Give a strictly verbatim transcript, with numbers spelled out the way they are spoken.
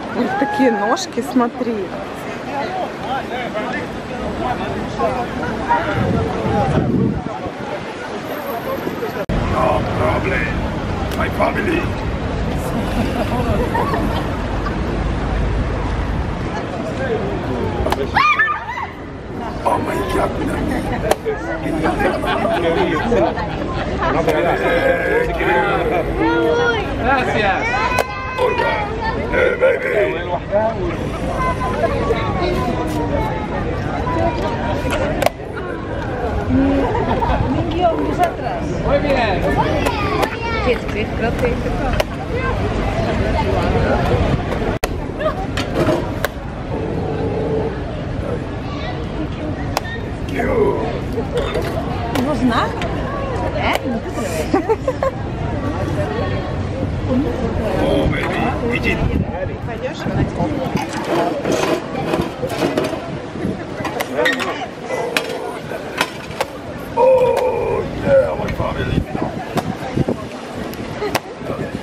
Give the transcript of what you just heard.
Ой, такие ножки, смотри. No problem. My family. Oh my God. Gracias. Hola. Hey, baby. Vingueu, vosaltres. Muy bien. Sí, sí, creo que no знак? Eh? No t'atreveixes? Oh, baby. Egypt. Пойдешь?